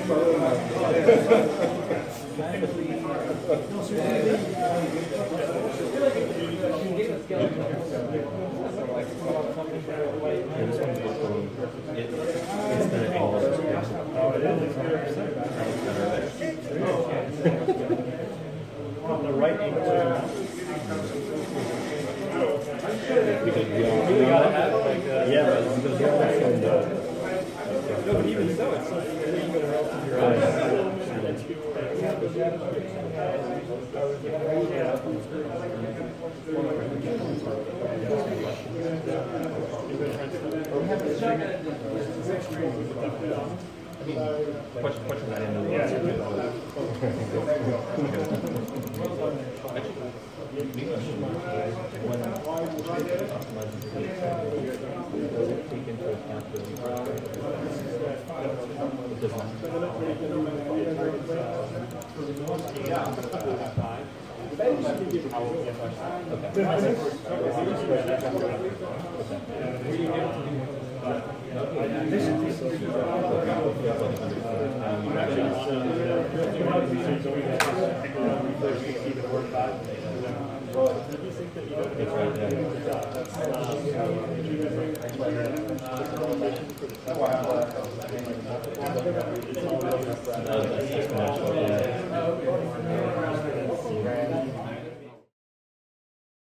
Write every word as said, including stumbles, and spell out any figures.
The right angle. Because we all, You gotta have like uh, yeah, but because we all so know. no, but even so, it's like you're even relative to your eyes. Question, question I didn't know. Take into account the It's